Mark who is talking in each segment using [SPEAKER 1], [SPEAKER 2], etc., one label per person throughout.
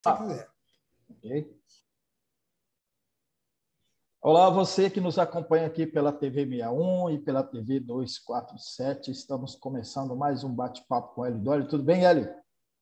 [SPEAKER 1] você quiser.
[SPEAKER 2] Ok. Olá, você que nos acompanha aqui pela TV 61 e pela TV 247. Estamos começando mais um bate-papo com Hélio Dolly. Tudo bem, Hélio?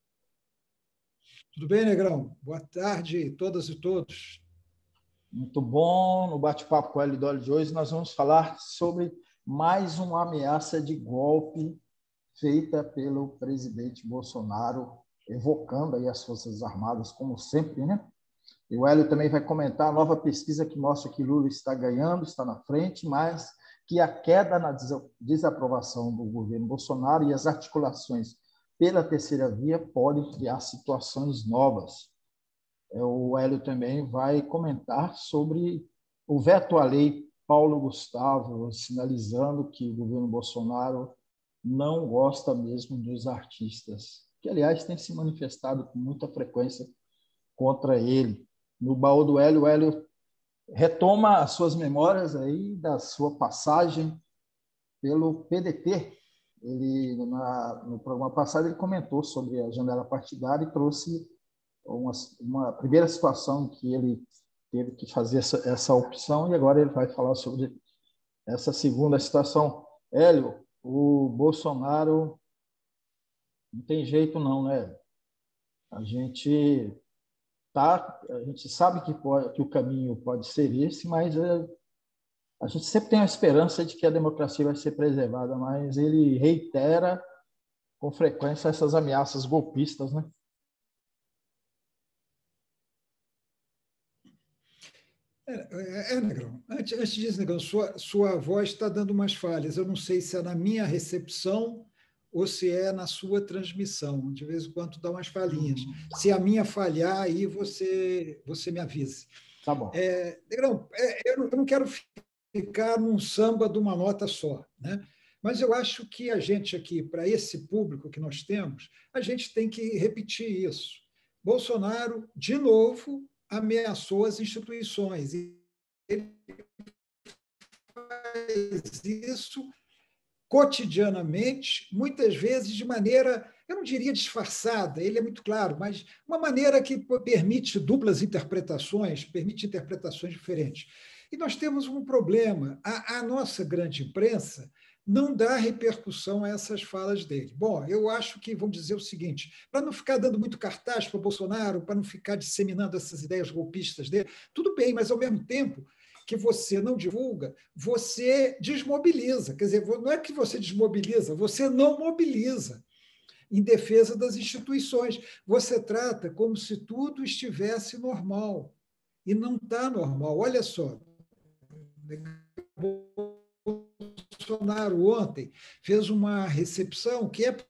[SPEAKER 1] Tudo bem, Negrão? Boa tarde, todas e todos.
[SPEAKER 2] Muito bom. No bate-papo com o Hélio Dolly de hoje, nós vamos falar sobre mais uma ameaça de golpe feita pelo presidente Bolsonaro, evocando aí as Forças Armadas, como sempre, né? E o Hélio também vai comentar a nova pesquisa que mostra que Lula está ganhando, está na frente, mas que a queda na desaprovação do governo Bolsonaro e as articulações pela terceira via podem criar situações novas. O Hélio também vai comentar sobre o veto à lei Paulo Gustavo, sinalizando que o governo Bolsonaro não gosta mesmo dos artistas, que, aliás, tem se manifestado com muita frequência contra ele. No baú do Hélio, o Hélio retoma as suas memórias aí da sua passagem pelo PDT. Ele, no programa passado, ele comentou sobre a janela partidária e trouxe uma primeira situação que ele teve que fazer essa opção, e agora ele vai falar sobre essa segunda situação. Hélio, o Bolsonaro não tem jeito não, né? A gente sabe que o caminho pode ser esse, mas a gente sempre tem a esperança de que a democracia vai ser preservada, mas ele reitera com frequência essas ameaças golpistas, né?
[SPEAKER 1] Negrão, antes disso, Negrão, sua voz está dando umas falhas. Eu não sei se é na minha recepção ou se é na sua transmissão. De vez em quando dá umas falhinhas. Se a minha falhar, aí você me avise.
[SPEAKER 2] Tá bom.
[SPEAKER 1] Negrão, eu não quero ficar num samba de uma nota só, né? Mas eu acho que a gente aqui, para esse público que nós temos, a gente tem que repetir isso. Bolsonaro, de novo, ameaçou as instituições. Ele faz isso cotidianamente, muitas vezes de maneira, eu não diria disfarçada, ele é muito claro, mas uma maneira que permite duplas interpretações, permite interpretações diferentes. E nós temos um problema. A nossa grande imprensa não dá repercussão a essas falas dele. Bom, eu acho que vamos dizer o seguinte, para não ficar dando muito cartaz para o Bolsonaro, para não ficar disseminando essas ideias golpistas dele, tudo bem, mas ao mesmo tempo que você não divulga, você desmobiliza. Quer dizer, não é que você desmobiliza, você não mobiliza em defesa das instituições. Você trata como se tudo estivesse normal. E não está normal. Olha só, Bolsonaro ontem fez uma recepção que é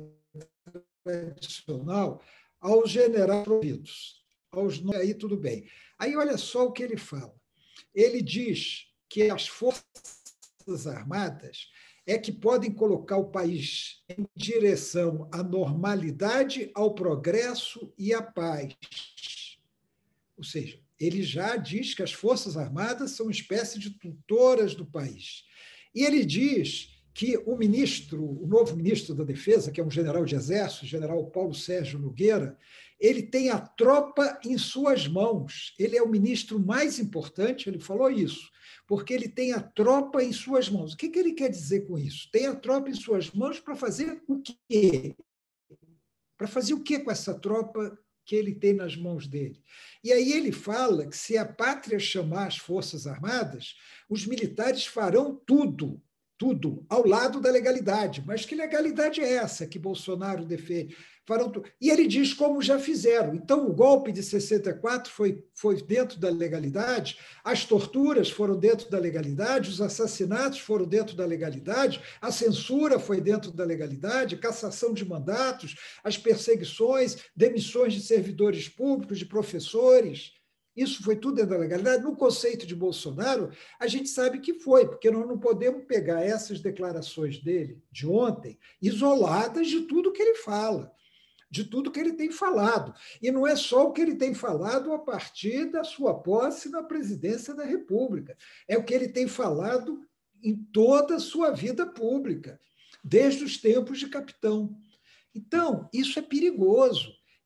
[SPEAKER 1] tradicional aos generais proibidos. Aí tudo bem. Aí olha só o que ele fala. Ele diz que as Forças Armadas é que podem colocar o país em direção à normalidade, ao progresso e à paz. Ou seja, ele já diz que as Forças Armadas são uma espécie de tutoras do país. E ele diz que o novo ministro da Defesa, que é um general de Exército, o general Paulo Sérgio Nogueira, ele tem a tropa em suas mãos. Ele é o ministro mais importante, ele falou isso, porque ele tem a tropa em suas mãos. O que ele quer dizer com isso? Tem a tropa em suas mãos para fazer o quê? Para fazer o quê com essa tropa que ele tem nas mãos dele? E aí ele fala que se a pátria chamar as Forças Armadas, os militares farão tudo ao lado da legalidade. Mas que legalidade é essa que Bolsonaro defende? Farão tudo. E ele diz como já fizeram. Então, o golpe de 64 foi dentro da legalidade, as torturas foram dentro da legalidade, os assassinatos foram dentro da legalidade, a censura foi dentro da legalidade, cassação de mandatos, as perseguições, demissões de servidores públicos, de professores. Isso foi tudo dentro da legalidade. No conceito de Bolsonaro, a gente sabe que foi, porque nós não podemos pegar essas declarações dele de ontem isoladas de tudo que ele fala, de tudo que ele tem falado. E não é só o que ele tem falado a partir da sua posse na presidência da República. É o que ele tem falado em toda a sua vida pública, desde os tempos de capitão. Então, isso é perigoso.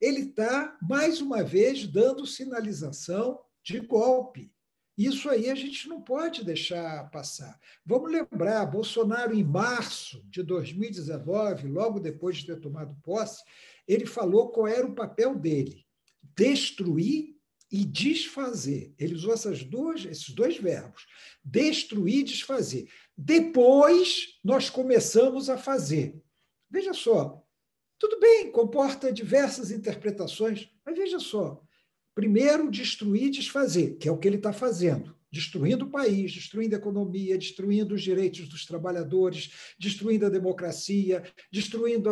[SPEAKER 1] ele está, mais uma vez, dando sinalização de golpe. Isso aí a gente não pode deixar passar. Vamos lembrar, Bolsonaro, em março de 2019, logo depois de ter tomado posse, ele falou qual era o papel dele: destruir e desfazer. Ele usou esses dois verbos: destruir e desfazer. Depois, nós começamos a fazer. Veja só, tudo bem, comporta diversas interpretações, mas veja só. Primeiro, destruir e desfazer, que é o que ele está fazendo. Destruindo o país, destruindo a economia, destruindo os direitos dos trabalhadores, destruindo a democracia, destruindo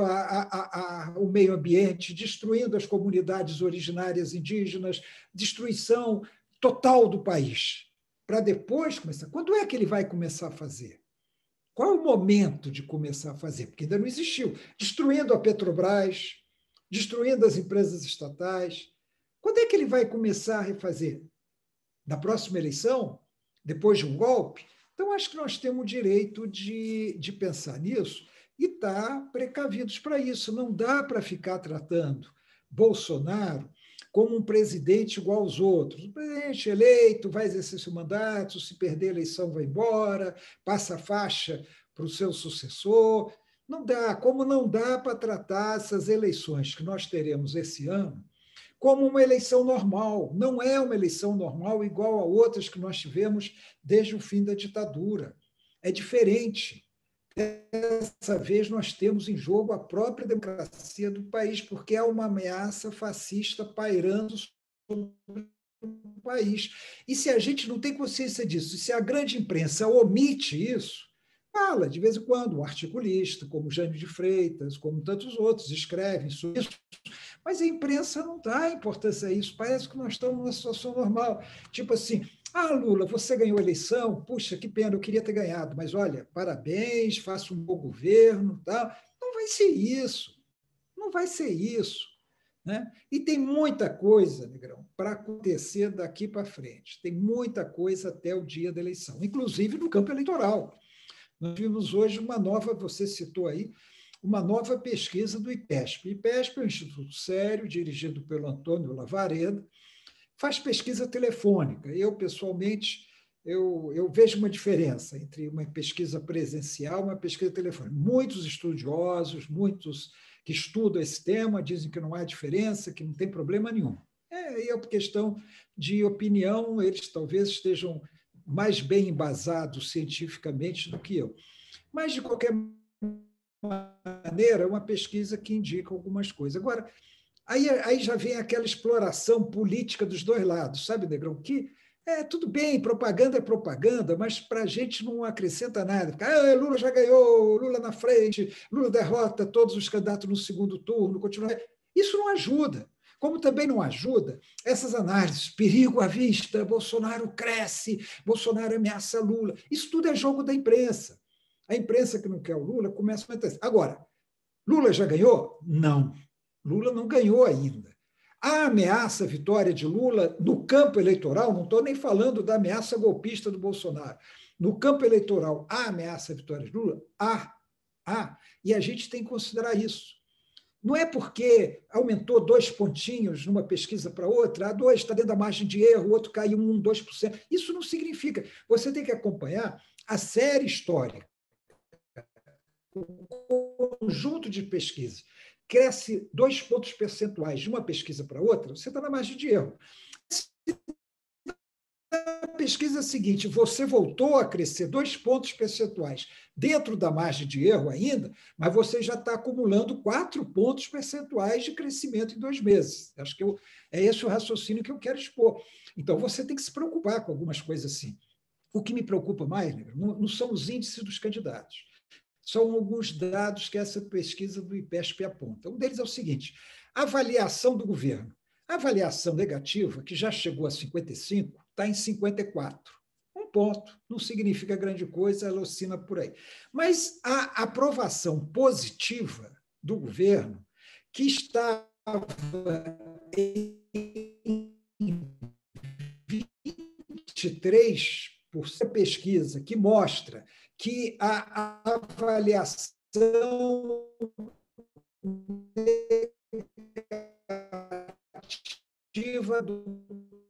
[SPEAKER 1] o meio ambiente, destruindo as comunidades originárias indígenas, destruição total do país. Para depois começar. Quando é que ele vai começar a fazer? Qual é o momento de começar a fazer? Porque ainda não existiu. Destruindo a Petrobras, destruindo as empresas estatais. Quando é que ele vai começar a refazer? Na próxima eleição? Depois de um golpe? Então, acho que nós temos o direito de pensar nisso e estar precavidos para isso. Não dá para ficar tratando Bolsonaro como um presidente igual aos outros. O presidente eleito vai exercer seu mandato, se perder a eleição vai embora, passa a faixa para o seu sucessor. Não dá, como não dá para tratar essas eleições que nós teremos esse ano como uma eleição normal. Não é uma eleição normal igual a outras que nós tivemos desde o fim da ditadura. É diferente. Dessa vez, nós temos em jogo a própria democracia do país, porque há uma ameaça fascista pairando sobre o país. E se a gente não tem consciência disso, se a grande imprensa omite isso, fala, de vez em quando, um articulista, como Jânio de Freitas, como tantos outros, escrevem sobre isso, mas a imprensa não dá importância a isso. Parece que nós estamos numa situação normal. Tipo assim, Lula, você ganhou a eleição, puxa, que pena, eu queria ter ganhado, mas olha, parabéns, faça um bom governo. Tal. Não vai ser isso. Não vai ser isso. Né? E tem muita coisa, Negrão, para acontecer daqui para frente. Tem muita coisa até o dia da eleição, inclusive no campo eleitoral. Nós vimos hoje uma nova, você citou aí, uma nova pesquisa do IPESP. O IPESP é um instituto sério, dirigido pelo Antônio Lavareda, faz pesquisa telefônica. Eu, pessoalmente, eu vejo uma diferença entre uma pesquisa presencial e uma pesquisa telefônica. Muitos estudiosos, muitos que estudam esse tema, dizem que não há diferença, que não tem problema nenhum. É por questão de opinião, eles talvez estejam mais bem embasados cientificamente do que eu. Mas, de qualquer maneira, é uma pesquisa que indica algumas coisas. Agora, aí já vem aquela exploração política dos dois lados, sabe, Negrão? Que tudo bem, propaganda é propaganda, mas para a gente não acrescenta nada. Lula já ganhou, Lula na frente, Lula derrota todos os candidatos no segundo turno, continua. Isso não ajuda. Como também não ajuda essas análises, perigo à vista, Bolsonaro cresce, Bolsonaro ameaça Lula. Isso tudo é jogo da imprensa. A imprensa que não quer o Lula começa a meter. Agora, Lula já ganhou? Não. Lula não ganhou ainda. A ameaça à vitória de Lula no campo eleitoral, não estou nem falando da ameaça golpista do Bolsonaro. No campo eleitoral, há ameaça à vitória de Lula? Há. E a gente tem que considerar isso. Não é porque aumentou 2 pontinhos numa pesquisa para outra, a 2 está dentro da margem de erro, o outro caiu 1, 2%. Isso não significa. Você tem que acompanhar a série histórica. O conjunto de pesquisas cresce 2 pontos percentuais de uma pesquisa para outra, você está na margem de erro. A pesquisa seguinte, você voltou a crescer 2 pontos percentuais dentro da margem de erro ainda, mas você já está acumulando 4 pontos percentuais de crescimento em 2 meses. Acho que é esse o raciocínio que eu quero expor. Então, você tem que se preocupar com algumas coisas assim. O que me preocupa mais, não são os índices dos candidatos. São alguns dados que essa pesquisa do IPESP aponta. Um deles é o seguinte: a avaliação do governo. A avaliação negativa, que já chegou a 55, está em 54. Um ponto, não significa grande coisa, ela oscila por aí. Mas a aprovação positiva do governo, que estava em 23%, pesquisa que mostra que a avaliação negativa do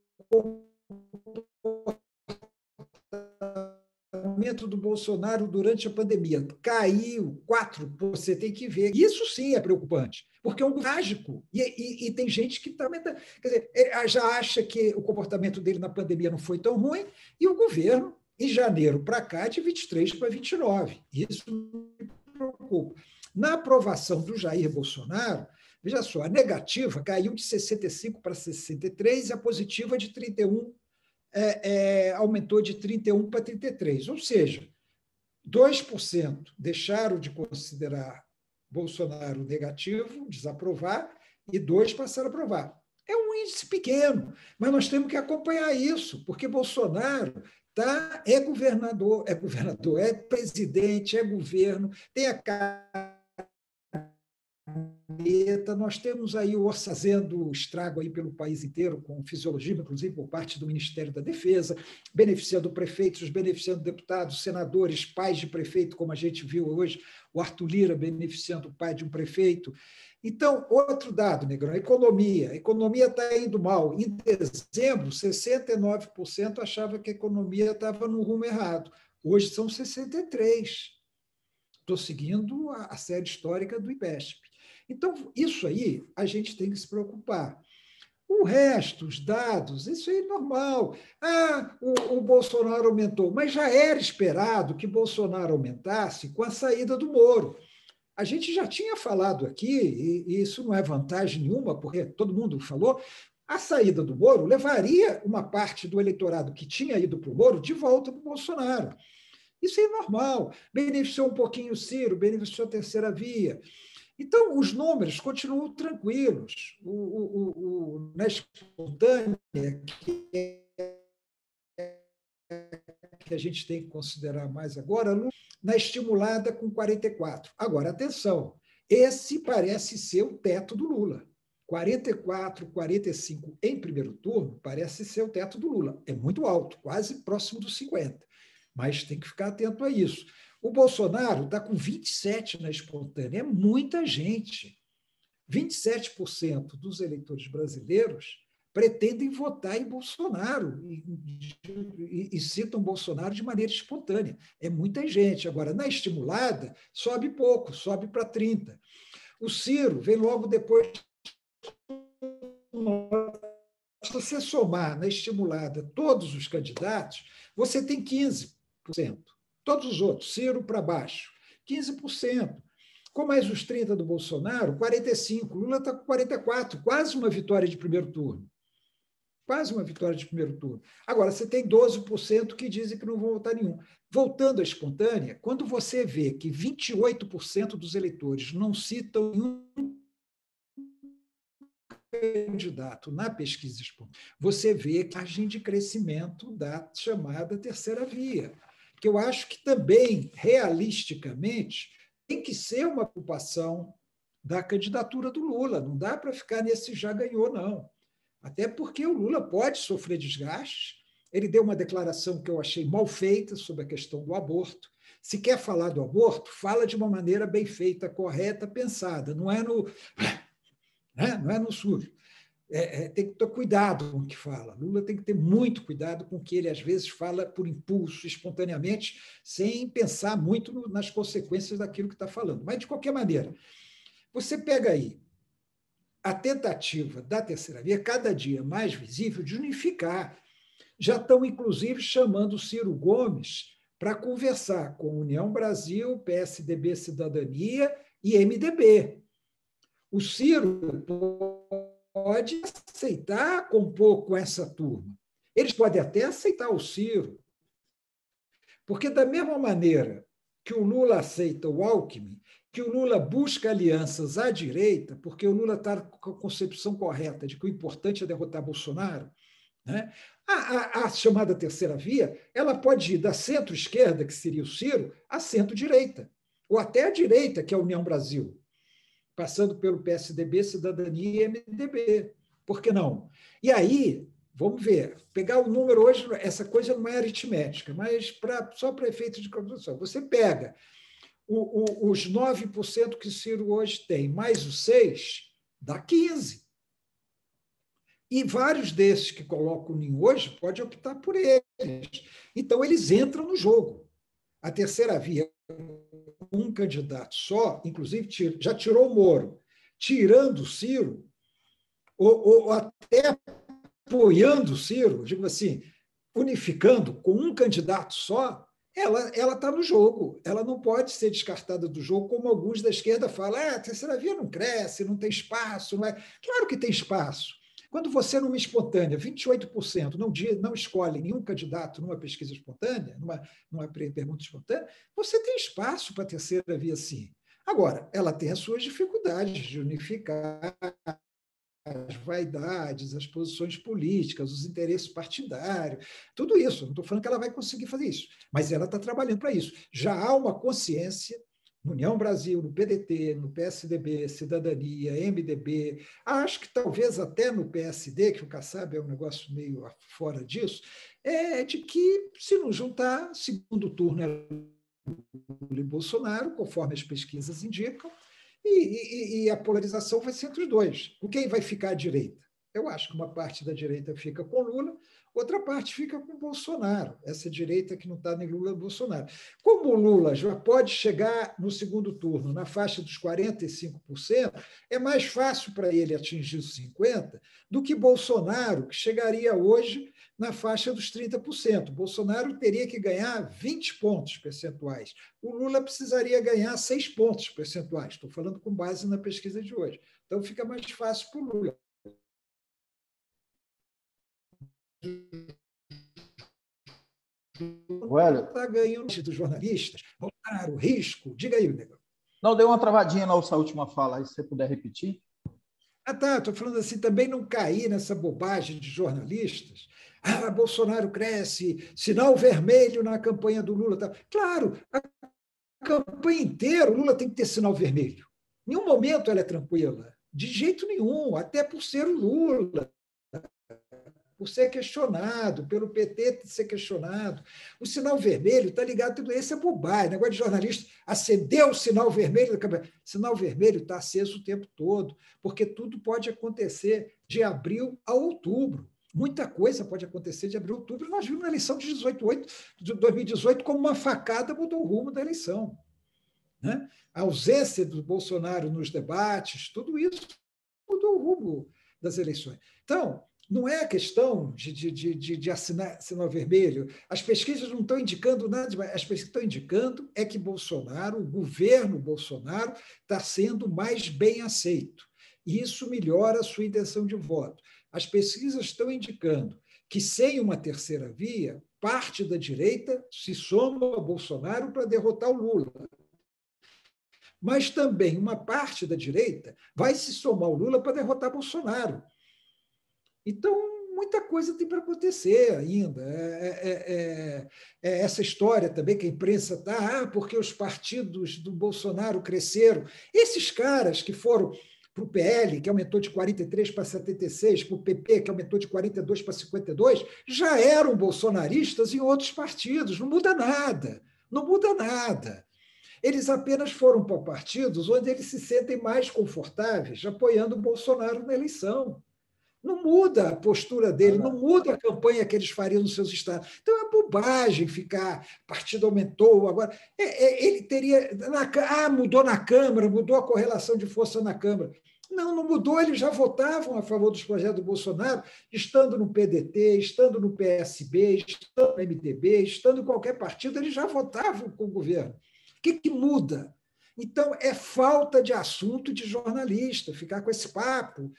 [SPEAKER 1] comportamento do Bolsonaro durante a pandemia. Caiu 4%, você tem que ver. Isso sim é preocupante, porque é um trágico. E tem gente que também quer dizer, já acha que o comportamento dele na pandemia não foi tão ruim, e o governo, em janeiro para cá, de 23 para 29. Isso me preocupa. Na aprovação do Jair Bolsonaro, veja só, a negativa caiu de 65 para 63 e a positiva de 31 aumentou de 31 para 33, ou seja, 2% deixaram de considerar Bolsonaro negativo, desaprovar, e 2% passaram a aprovar. É um índice pequeno, mas nós temos que acompanhar isso, porque Bolsonaro é governador, é presidente, é governo, tem a nós temos aí o fazendo estrago aí pelo país inteiro, com fisiologismo, inclusive por parte do Ministério da Defesa, beneficiando prefeitos, beneficiando deputados, senadores, pais de prefeito, como a gente viu hoje, o Arthur Lira beneficiando o pai de um prefeito. Então, outro dado, Negrão, a economia. A economia está indo mal. Em dezembro, 69% achava que a economia estava no rumo errado. Hoje são 63%. Estou seguindo a série histórica do IPESP. Então, isso aí a gente tem que se preocupar. O resto, os dados, isso aí é normal. O Bolsonaro aumentou, mas já era esperado que Bolsonaro aumentasse com a saída do Moro. A gente já tinha falado aqui, e isso não é vantagem nenhuma, porque todo mundo falou, a saída do Moro levaria uma parte do eleitorado que tinha ido para o Moro de volta para o Bolsonaro. Isso é normal. Beneficiou um pouquinho o Ciro, beneficiou a terceira via. Então, os números continuam tranquilos. Na espontânea, que a gente tem que considerar mais agora, na estimulada com 44. Agora, atenção, esse parece ser o teto do Lula. 44, 45 em primeiro turno parece ser o teto do Lula. É muito alto, quase próximo dos 50. Mas tem que ficar atento a isso. O Bolsonaro está com 27% na espontânea, é muita gente. 27% dos eleitores brasileiros pretendem votar em Bolsonaro e citam Bolsonaro de maneira espontânea. É muita gente. Agora, na estimulada, sobe pouco, sobe para 30%. O Ciro vem logo depois. Se você somar na estimulada todos os candidatos, você tem 15%. Todos os outros, Ciro para baixo, 15%. Com mais os 30% do Bolsonaro, 45%. Lula está com 44%, quase uma vitória de primeiro turno. Quase uma vitória de primeiro turno. Agora, você tem 12% que dizem que não vão votar nenhum. Voltando à espontânea, quando você vê que 28% dos eleitores não citam nenhum candidato na pesquisa espontânea, você vê que a margem de crescimento da chamada terceira via, que eu acho que também, realisticamente, tem que ser uma preocupação da candidatura do Lula. Não dá para ficar nesse já ganhou, não. Até porque o Lula pode sofrer desgaste. Ele deu uma declaração que eu achei mal feita sobre a questão do aborto. Se quer falar do aborto, fala de uma maneira bem feita, correta, pensada. Não é no sujo. Tem que ter cuidado com o que fala. Lula tem que ter muito cuidado com o que ele, às vezes, fala por impulso, espontaneamente, sem pensar muito nas consequências daquilo que está falando. Mas, de qualquer maneira, você pega aí a tentativa da terceira via, cada dia mais visível, de unificar. Já estão, inclusive, chamando o Ciro Gomes para conversar com União Brasil, PSDB Cidadania e MDB. O Ciro pode aceitar compor com essa turma. Eles podem até aceitar o Ciro, porque, da mesma maneira que o Lula aceita o Alckmin, que o Lula busca alianças à direita, porque o Lula está com a concepção correta de que o importante é derrotar Bolsonaro, né? A chamada terceira via, ela pode ir da centro-esquerda, que seria o Ciro, à centro-direita, ou até à direita, que é a União Brasil, passando pelo PSDB, Cidadania e MDB. Por que não? E aí, vamos ver, pegar o número hoje, essa coisa não é aritmética, mas só para efeito de calculação. Você pega os 9% que Ciro hoje tem, mais os 6%, dá 15%. E vários desses que colocam o ninho hoje podem optar por eles. Então, eles entram no jogo. A terceira via, um candidato só, inclusive já tirou o Moro, tirando o Ciro, ou até apoiando o Ciro, digo assim, unificando com um candidato só, ela está no jogo. Ela não pode ser descartada do jogo, como alguns da esquerda falam. A terceira via não cresce, não tem espaço. Não é... Claro que tem espaço. Quando você, numa espontânea, 28% não escolhe nenhum candidato numa pesquisa espontânea, numa pergunta espontânea, você tem espaço para a terceira via, sim. Agora, ela tem as suas dificuldades de unificar as vaidades, as posições políticas, os interesses partidários, tudo isso. Não estou falando que ela vai conseguir fazer isso, mas ela está trabalhando para isso. Já há uma consciência no União Brasil, no PDT, no PSDB, Cidadania, MDB, acho que talvez até no PSD, que o Kassab é um negócio meio fora disso, de que, se não juntar, segundo turno é Lula e Bolsonaro, conforme as pesquisas indicam, e a polarização vai ser entre os dois. Com quem vai ficar à direita? Eu acho que uma parte da direita fica com Lula, outra parte fica com Bolsonaro, essa direita que não está nem Lula nem Bolsonaro. Como o Lula já pode chegar no segundo turno na faixa dos 45%, é mais fácil para ele atingir os 50% do que Bolsonaro, que chegaria hoje na faixa dos 30%. Bolsonaro teria que ganhar 20 pontos percentuais. O Lula precisaria ganhar 6 pontos percentuais. Estou falando com base na pesquisa de hoje. Então, fica mais fácil para o Lula. Está ganhando dos jornalistas. Bolsonaro, risco. Diga aí, Negão.
[SPEAKER 2] Não, deu uma travadinha na nossa última fala, aí se você puder repetir.
[SPEAKER 1] Estou falando assim, também não cair nessa bobagem de jornalistas. Bolsonaro cresce, sinal vermelho na campanha do Lula. Tá. Claro, a campanha inteira o Lula tem que ter sinal vermelho. Em nenhum momento ela é tranquila, de jeito nenhum, até por ser o Lula, por ser questionado, pelo PT ser questionado. O sinal vermelho está ligado a tudo isso, é bobagem. Negócio de jornalista acendeu o sinal vermelho da campanha. Sinal vermelho está aceso o tempo todo, porque tudo pode acontecer de abril a outubro. Muita coisa pode acontecer de abril a outubro. Nós vimos na eleição de 2018 como uma facada mudou o rumo da eleição. Né? A ausência do Bolsonaro nos debates, tudo isso mudou o rumo das eleições. Então, não é questão de assinar sinal vermelho. As pesquisas não estão indicando nada demais. As pesquisas estão indicando é que Bolsonaro, o governo Bolsonaro, está sendo mais bem aceito. E isso melhora a sua intenção de voto. As pesquisas estão indicando que, sem uma terceira via, parte da direita se soma a Bolsonaro para derrotar o Lula. Mas também uma parte da direita vai se somar ao Lula para derrotar Bolsonaro. Então, muita coisa tem para acontecer ainda. Essa história também que a imprensa está, porque os partidos do Bolsonaro cresceram. Esses caras que foram para o PL, que aumentou de 43 para 76, para o PP, que aumentou de 42 para 52, já eram bolsonaristas em outros partidos. Não muda nada. Não muda nada. Eles apenas foram para partidos onde eles se sentem mais confortáveis apoiando o Bolsonaro na eleição. Não muda a postura dele, não muda a campanha que eles fariam nos seus estados. Então é bobagem ficar, partido aumentou, agora. Ele teria. Mudou na Câmara, mudou a correlação de força na Câmara. Não mudou, eles já votavam a favor dos projetos do Bolsonaro, estando no PDT, estando no PSB, estando no MDB, estando em qualquer partido, eles já votavam com o governo. O que muda? Então, é falta de assunto de jornalista, ficar com esse papo.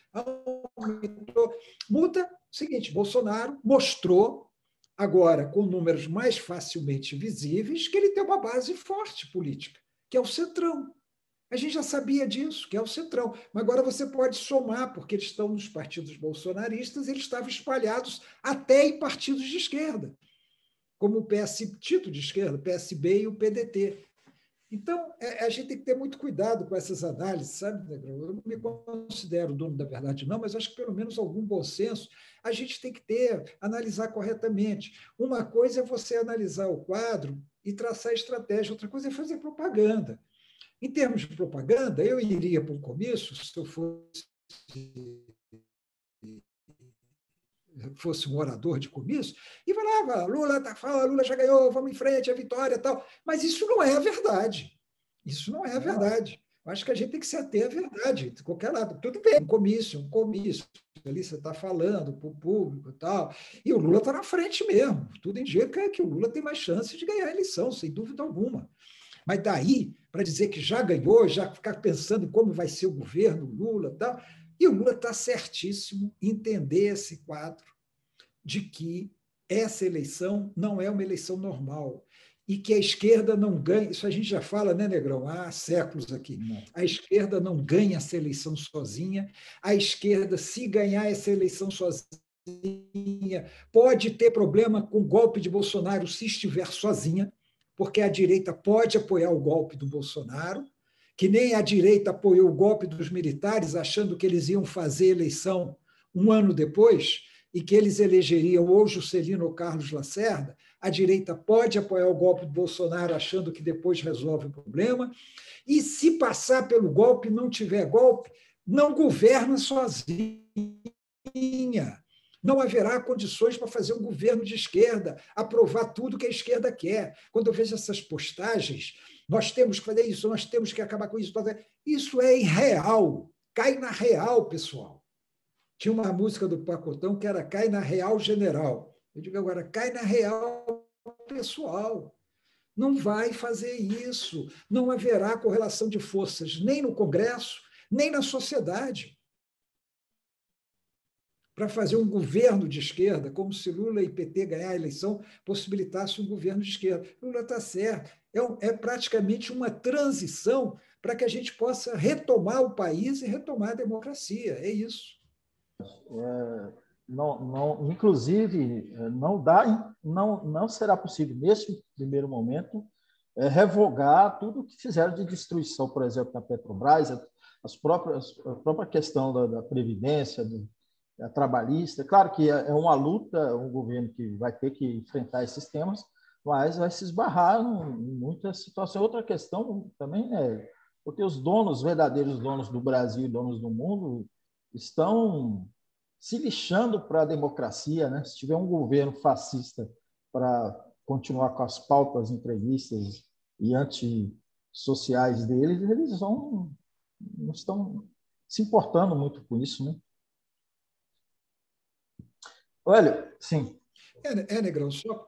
[SPEAKER 1] Muda o seguinte: Bolsonaro mostrou, agora com números mais facilmente visíveis, que ele tem uma base forte política, que é o Centrão. A gente já sabia disso, que é o Centrão. Mas agora você pode somar, porque eles estão nos partidos bolsonaristas, eles estavam espalhados até em partidos de esquerda, como o título de esquerda, o PSB e o PDT. Então, a gente tem que ter muito cuidado com essas análises, sabe, Negrão? Eu não me considero dono da verdade, não, mas acho que pelo menos algum bom senso a gente tem que ter, analisar corretamente. Uma coisa é você analisar o quadro e traçar estratégia, outra coisa é fazer propaganda. Em termos de propaganda, eu iria para um comício, se eu fosse fosse um orador de comício, e falava, Lula fala, Lula já ganhou, vamos em frente, a vitória e tal. Mas isso não é a verdade. Isso não é a verdade. Eu acho que a gente tem que se ater à verdade, de qualquer lado. Tudo bem, um comício. Ali você está falando para o público e tal. E o Lula está na frente mesmo. Tudo indica que o Lula tem mais chance de ganhar a eleição, sem dúvida alguma. Mas daí, para dizer que já ganhou, já ficar pensando em como vai ser o governo Lula e tal. E o Lula está certíssimo em entender esse quadro de que essa eleição não é uma eleição normal e que a esquerda não ganha. Isso a gente já fala, né, Negrão? Há séculos aqui. A esquerda não ganha essa eleição sozinha. A esquerda, se ganhar essa eleição sozinha, pode ter problema com o golpe de Bolsonaro se estiver sozinha, porque a direita pode apoiar o golpe do Bolsonaro, que nem a direita apoiou o golpe dos militares, achando que eles iam fazer eleição um ano depois e que eles elegeriam ou Juscelino ou Carlos Lacerda. A direita pode apoiar o golpe do Bolsonaro, achando que depois resolve o problema. E se passar pelo golpe, não tiver golpe, não governa sozinha. Não haverá condições para fazer um governo de esquerda, aprovar tudo que a esquerda quer. Quando eu vejo essas postagens, nós temos que fazer isso, nós temos que acabar com isso. Isso é irreal, cai na real, pessoal. Tinha uma música do Pacotão que era Cai na Real General. Eu digo agora, cai na real, pessoal. Não vai fazer isso. Não haverá correlação de forças nem no Congresso, nem na sociedade para fazer um governo de esquerda, como se Lula e PT ganhar a eleição possibilitasse um governo de esquerda. Lula está certo. É praticamente uma transição para que a gente possa retomar o país e retomar a democracia. É isso.
[SPEAKER 2] Inclusive, não será possível, nesse primeiro momento, revogar tudo que fizeram de destruição, por exemplo, da Petrobras, a própria questão da Previdência, da trabalhista. Claro que é uma luta, um governo que vai ter que enfrentar esses temas, mas vai se esbarrar em muitas situações. Outra questão também é porque os verdadeiros donos do Brasil e donos do mundo, estão se lixando para a democracia, né? Se tiver um governo fascista para continuar com as pautas entrevistas e antissociais deles, eles não estão se importando muito com isso, né? Olha, sim.
[SPEAKER 1] Negrão, só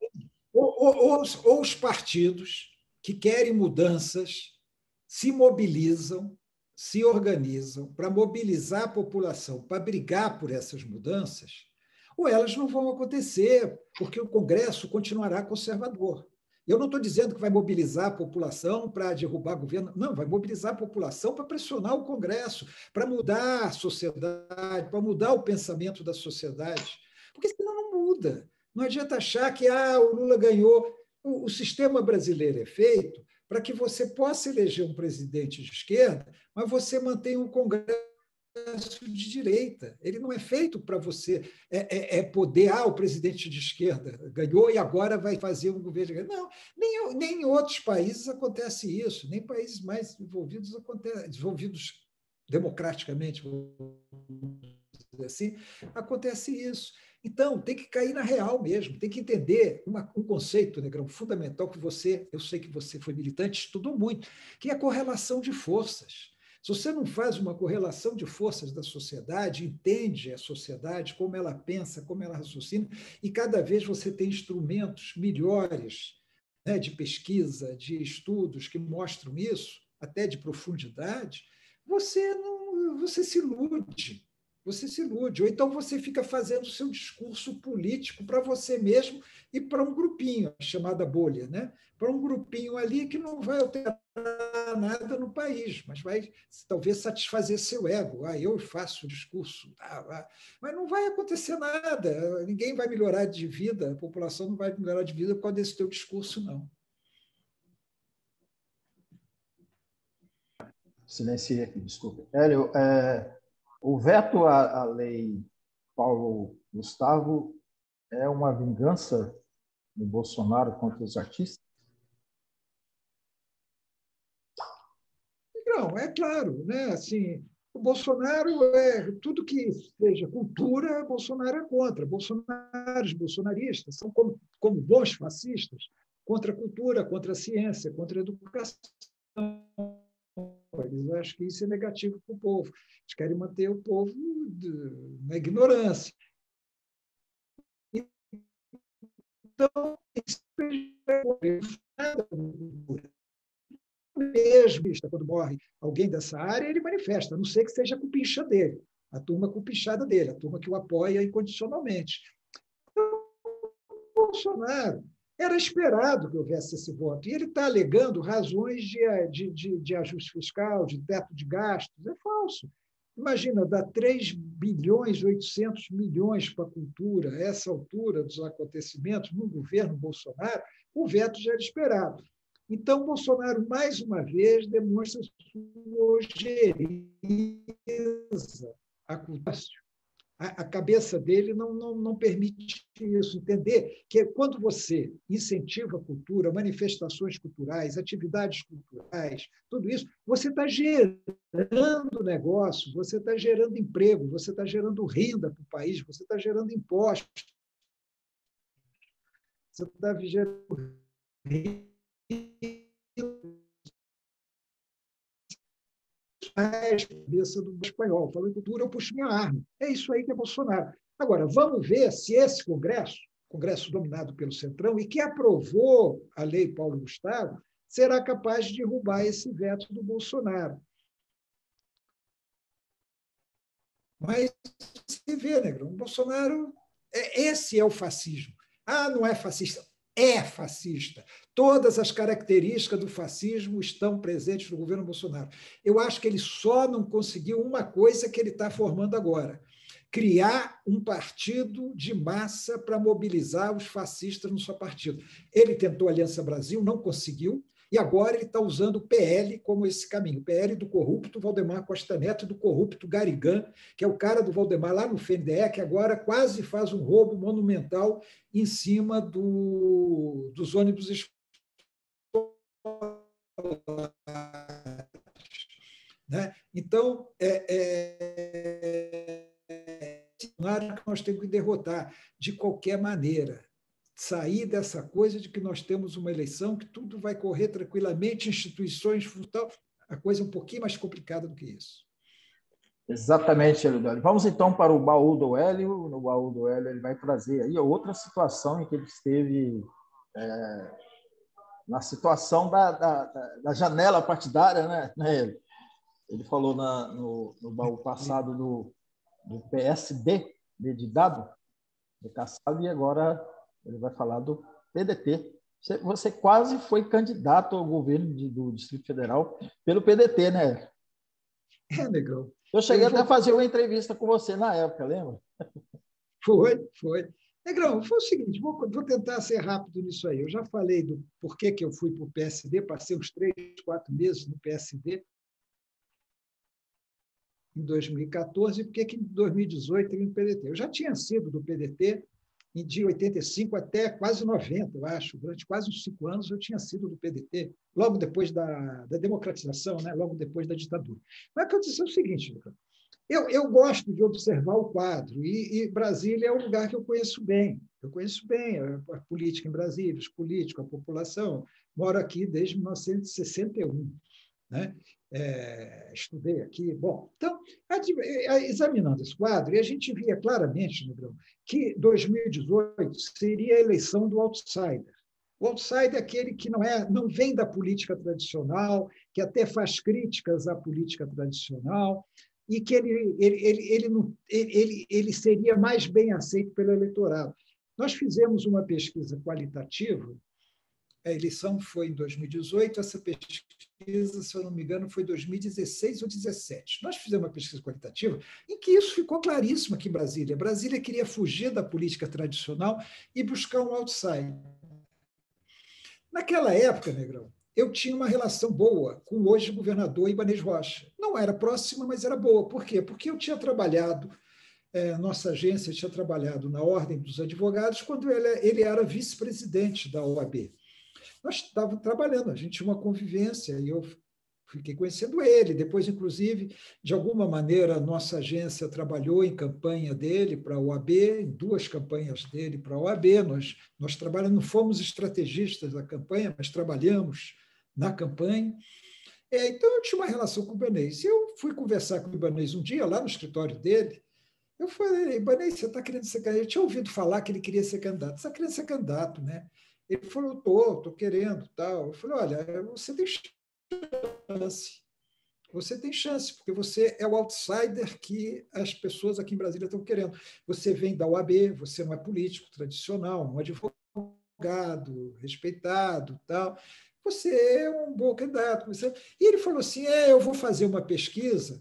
[SPEAKER 1] ou os partidos que querem mudanças se mobilizam, se organizam para mobilizar a população, para brigar por essas mudanças, ou elas não vão acontecer, porque o Congresso continuará conservador. Eu não estou dizendo que vai mobilizar a população para derrubar o governo, não, vai mobilizar a população para pressionar o Congresso, para mudar a sociedade, para mudar o pensamento da sociedade, porque senão não muda. Não adianta achar que o Lula ganhou. O sistema brasileiro é feito para que você possa eleger um presidente de esquerda, mas você mantém um Congresso de direita. Ele não é feito para você poder, o presidente de esquerda ganhou e agora vai fazer um governo de esquerda. Não, nem em outros países acontece isso, nem países mais desenvolvidos democraticamente, assim, acontece isso. Então, tem que cair na real mesmo, tem que entender um conceito, Negrão, fundamental que eu sei que você foi militante, estudou muito, que é a correlação de forças. Se você não faz uma correlação de forças da sociedade, entende a sociedade, como ela pensa, como ela raciocina, e cada vez você tem instrumentos melhores, né, de pesquisa, de estudos que mostram isso, até de profundidade, você se ilude. Você se ilude. Ou então você fica fazendo o seu discurso político para você mesmo e para um grupinho, chamada bolha, né? Para um grupinho ali que não vai alterar nada no país, mas vai talvez satisfazer seu ego. Eu faço o discurso, mas não vai acontecer nada. Ninguém vai melhorar de vida, a população não vai melhorar de vida por causa desse teu discurso, não.
[SPEAKER 2] Silenciei aqui, desculpa. Hélio, o veto à lei Paulo Gustavo é uma vingança do Bolsonaro contra os artistas?
[SPEAKER 1] Não, é claro, né? Assim, O Bolsonaro tudo que seja cultura, Bolsonaro é contra. Bolsonaristas são como bons fascistas, contra a cultura, contra a ciência, contra a educação. Eles acham que isso é negativo para o povo. Eles querem manter o povo na ignorância. Então, mesmo quando morre alguém dessa área, ele manifesta, a não ser que seja a cupincha dele, a turma cupinchada dele, a turma que o apoia incondicionalmente. Então, Bolsonaro era esperado que houvesse esse voto, e ele está alegando razões de ajuste fiscal, de teto de gastos. É falso. Imagina, dá 3 bilhões 800 milhões para a cultura, a essa altura dos acontecimentos, no governo Bolsonaro, o veto já era esperado. Então, Bolsonaro, mais uma vez, demonstra sua ojeriza. A cabeça dele não permite isso. Entender que quando você incentiva a cultura, manifestações culturais, atividades culturais, tudo isso, você está gerando negócio, você está gerando emprego, você está gerando renda para o país, você está gerando impostos, você está gerando a cabeça do espanhol. Falando em cultura, eu puxo minha arma. É isso aí que é Bolsonaro. Agora, vamos ver se esse Congresso dominado pelo Centrão, e que aprovou a lei Paulo Gustavo, será capaz de derrubar esse veto do Bolsonaro. Mas se vê, Negrão, o Bolsonaro, esse é o fascismo. Ah, não é fascista. É fascista. Todas as características do fascismo estão presentes no governo Bolsonaro. Eu acho que ele só não conseguiu uma coisa que ele está formando agora: criar um partido de massa para mobilizar os fascistas no seu partido. Ele tentou a Aliança Brasil, não conseguiu, e agora ele está usando o PL como esse caminho. O PL do corrupto Valdemar Costa Neto e do corrupto Garigan, que é o cara do Valdemar lá no FNDE, que agora quase faz um roubo monumental em cima dos ônibus escolares. Né? Então, que nós temos que derrotar de qualquer maneira. Sair dessa coisa de que nós temos uma eleição, que tudo vai correr tranquilamente, instituições, tal, a coisa é um pouquinho mais complicada do que isso.
[SPEAKER 2] Exatamente, Elidório. Vamos então para o baú do Hélio. No baú do Hélio ele vai trazer aí outra situação em que ele esteve na situação da janela partidária, né? Ele falou no baú passado do PSD, de Dado, de Kassab, e agora ele vai falar do PDT. Você quase foi candidato ao governo do Distrito Federal pelo PDT, né?
[SPEAKER 1] Negrão.
[SPEAKER 2] Eu cheguei até a fazer uma entrevista com você na época, lembra?
[SPEAKER 1] Foi. Negrão, foi o seguinte, vou tentar ser rápido nisso aí. Eu já falei do porquê que eu fui para o PSD, passei uns 3, 4 meses no PSD em 2014, e porque que em 2018 eu vim no PDT. Eu já tinha sido do PDT de 85 até quase 90, eu acho. Durante quase uns 5 anos eu tinha sido do PDT, logo depois da democratização, né? Logo depois da ditadura. Mas aconteceu o seguinte, eu gosto de observar o quadro, e Brasília é um lugar que eu conheço bem. Eu conheço bem a política em Brasília, os políticos, a população. Moro aqui desde 1961. Né? Estudei aqui. Bom, então, examinando esse quadro, e a gente via claramente, Negrão, que 2018 seria a eleição do outsider. O outsider é aquele que não vem da política tradicional, que até faz críticas à política tradicional, e que ele seria mais bem aceito pelo eleitorado. Nós fizemos uma pesquisa qualitativa. A eleição foi em 2018, essa pesquisa, se eu não me engano, foi 2016 ou 2017. Nós fizemos uma pesquisa qualitativa em que isso ficou claríssimo aqui em Brasília. Brasília queria fugir da política tradicional e buscar um outsider. Naquela época, Negrão, eu tinha uma relação boa com o hoje governador Ibanez Rocha. Não era próxima, mas era boa. Por quê? Porque eu tinha trabalhado, nossa agência tinha trabalhado na Ordem dos Advogados quando ele era vice-presidente da OAB. Nós estávamos trabalhando, a gente tinha uma convivência, e eu fiquei conhecendo ele. Depois, inclusive, de alguma maneira, a nossa agência trabalhou em campanha dele para a OAB, em 2 campanhas dele para a OAB. Nós trabalhamos, não fomos estrategistas da campanha, mas trabalhamos na campanha. Então, eu tinha uma relação com o Ibanez. Eu fui conversar com o Ibanez um dia, lá no escritório dele. Eu falei, Ibanez, você está querendo ser candidato? Eu tinha ouvido falar que ele queria ser candidato. Você está querendo ser candidato, né? Ele falou, estou querendo, tal. Eu falei, olha, você tem chance. Você tem chance, porque você é o outsider que as pessoas aqui em Brasília estão querendo. Você vem da UAB, você não é político tradicional, um advogado respeitado, tal. Você é um bom candidato. E ele falou assim, eu vou fazer uma pesquisa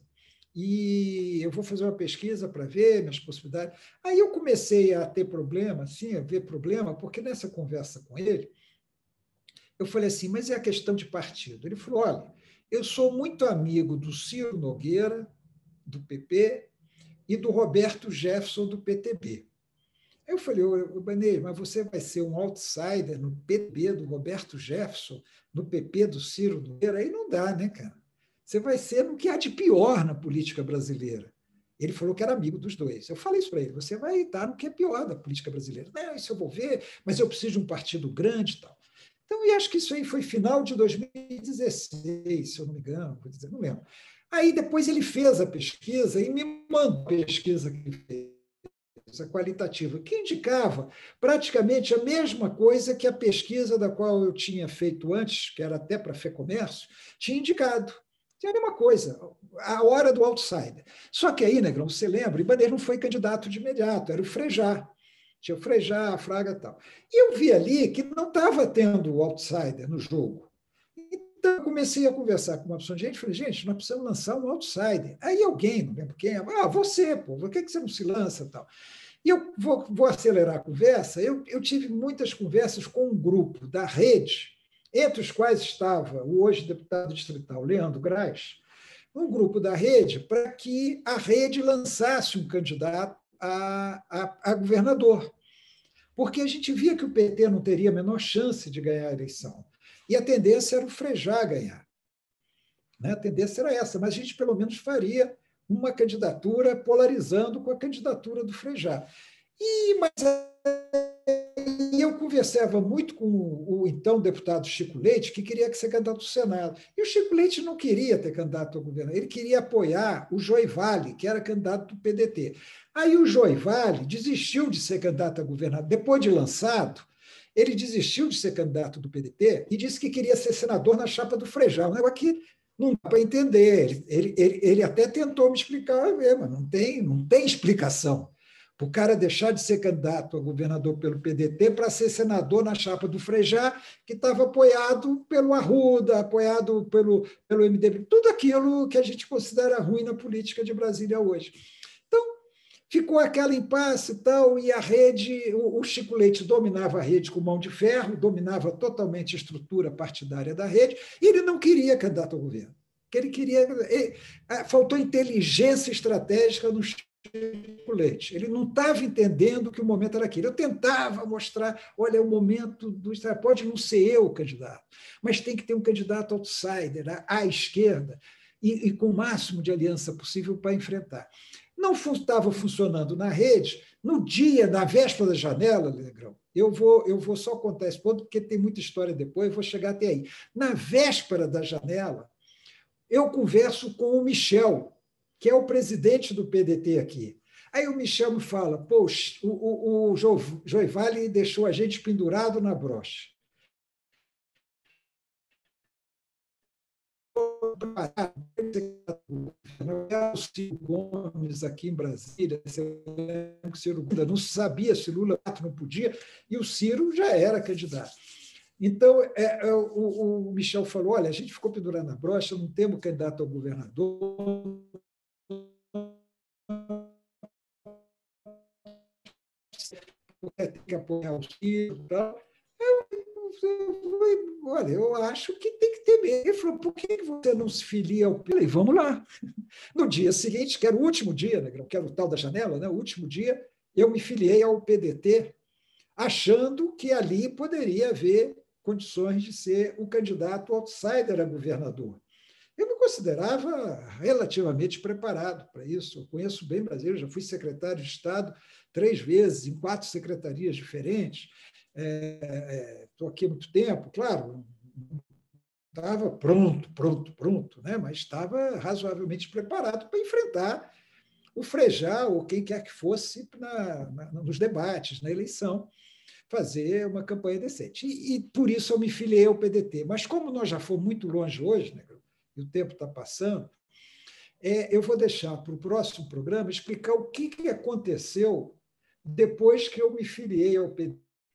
[SPEAKER 1] para ver minhas possibilidades. Aí eu comecei a ter problema, assim, a ver problema, porque nessa conversa com ele, eu falei assim, mas é a questão de partido. Ele falou, olha, eu sou muito amigo do Ciro Nogueira, do PP, e do Roberto Jefferson, do PTB. Aí eu falei, Ibanez, mas você vai ser um outsider no PTB do Roberto Jefferson, no PP do Ciro Nogueira? Aí não dá, né, cara? Você vai ser no que há de pior na política brasileira. Ele falou que era amigo dos dois. Eu falei isso para ele, você vai estar no que é pior da política brasileira. Não, isso eu vou ver, mas eu preciso de um partido grande e tal. Então, e acho que isso aí foi final de 2016, se eu não me engano, não lembro. Aí depois ele fez a pesquisa e me mandou a pesquisa que ele fez, a qualitativa, que indicava praticamente a mesma coisa que a pesquisa da qual eu tinha feito antes, que era até para a FEComércio, tinha indicado. Tinha a mesma coisa, a hora do outsider. Só que aí, Negrão, você lembra, o Ibanez não foi candidato de imediato, era o Frejá. Tinha o Frejá, a Fraga e tal. E eu vi ali que não estava tendo o outsider no jogo. Então, eu comecei a conversar com uma pessoa de gente, falei, gente, nós precisamos lançar um outsider. Aí alguém, não lembro quem, você, pô, por que você não se lança tal? E eu vou acelerar a conversa. Eu tive muitas conversas com um grupo da rede, entre os quais estava o hoje deputado distrital Leandro Graz, um grupo da rede para que a rede lançasse um candidato a governador. Porque a gente via que o PT não teria a menor chance de ganhar a eleição. E a tendência era o Frejá ganhar. Né? A tendência era essa, mas a gente pelo menos faria uma candidatura polarizando com a candidatura do Frejá. Mas eu conversava muito com o então deputado Chico Leite, que queria ser candidato ao Senado. E o Chico Leite não queria ter candidato ao governo, ele queria apoiar o Joivale, que era candidato do PDT. Aí o Joivale desistiu de ser candidato a governador. Depois de lançado, ele desistiu de ser candidato do PDT e disse que queria ser senador na chapa do Frejá. Um negócio que não dá para entender. Ele até tentou me explicar, mas não tem explicação. O cara deixar de ser candidato a governador pelo PDT para ser senador na chapa do Frejá, que estava apoiado pelo Arruda, apoiado pelo MDB, tudo aquilo que a gente considera ruim na política de Brasília hoje. Então, ficou aquela impasse e tal, e a rede, o Chico Leite dominava a rede com mão de ferro, dominava totalmente a estrutura partidária da rede, e ele não queria candidato ao governo. Faltou inteligência estratégica no Chico Leite. Ele não estava entendendo que o momento era aquele. Eu tentava mostrar, olha, é o momento do... Pode não ser eu o candidato, mas tem que ter um candidato outsider, à esquerda, e com o máximo de aliança possível para enfrentar. Não estava funcionando na rede. No dia, na véspera da janela, Negrão, eu vou só contar esse ponto, porque tem muita história depois, eu vou chegar até aí. Na véspera da janela, eu converso com o Michel, que é o presidente do PDT aqui. Aí o Michel me fala, poxa, o Joivale deixou a gente pendurado na brocha. O Ciro Gomes aqui em Brasília, o Ciro não sabia se Lula não podia, e o Ciro já era candidato. Então, o Michel falou, olha, a gente ficou pendurado na brocha, não temos candidato ao governador, tem que apoiar o Ciro e tal. Olha, eu acho que tem que ter mesmo. Ele falou, por que você não se filia ao PT? Eu falei, vamos lá. No dia seguinte, que era o último dia, né, que era o tal da janela, né, o último dia, eu me filiei ao PDT, achando que ali poderia haver condições de ser um candidato outsider a governador. Eu me considerava relativamente preparado para isso. Eu conheço bem Brasília, já fui secretário de Estado 3 vezes, em 4 secretarias diferentes. Estou aqui há muito tempo, claro, estava pronto, né? Mas estava razoavelmente preparado para enfrentar o Frejá ou quem quer que fosse nos debates, na eleição, fazer uma campanha decente. E por isso eu me filiei ao PDT. Mas como nós já fomos muito longe hoje, né, e o tempo está passando, eu vou deixar para o próximo programa explicar o que aconteceu depois que eu me filiei ao PDT,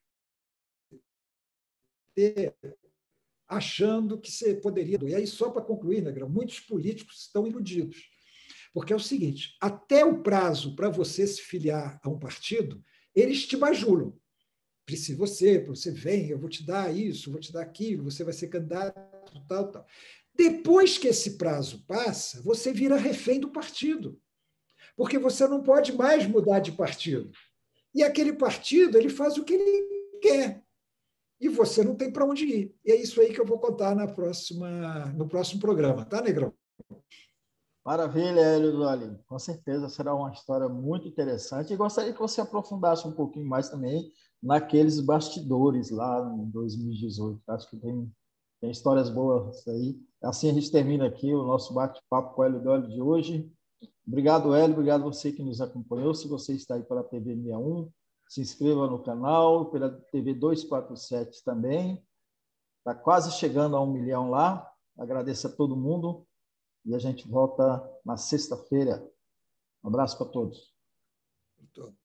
[SPEAKER 1] achando que você poderia. E aí, só para concluir, Negrão, muitos políticos estão iludidos. Porque é o seguinte: até o prazo para você se filiar a um partido, eles te bajulam. Precisa você vem, eu vou te dar isso, vou te dar aquilo, você vai ser candidato, tal. Depois que esse prazo passa, você vira refém do partido, porque você não pode mais mudar de partido. E aquele partido, ele faz o que ele quer. E você não tem para onde ir. E é isso aí que eu vou contar no próximo programa, tá, Negrão?
[SPEAKER 2] Maravilha, Hélio Doli. Com certeza será uma história muito interessante. E gostaria que você aprofundasse um pouquinho mais também naqueles bastidores lá em 2018. Acho que tem histórias boas aí. Assim a gente termina aqui o nosso bate-papo com o Hélio Doli de hoje. Obrigado, Hélio. Obrigado a você que nos acompanhou. Se você está aí pela TV 61, se inscreva no canal, pela TV 247 também. Está quase chegando a 1 milhão lá. Agradeço a todo mundo. E a gente volta na sexta-feira. Um abraço para todos.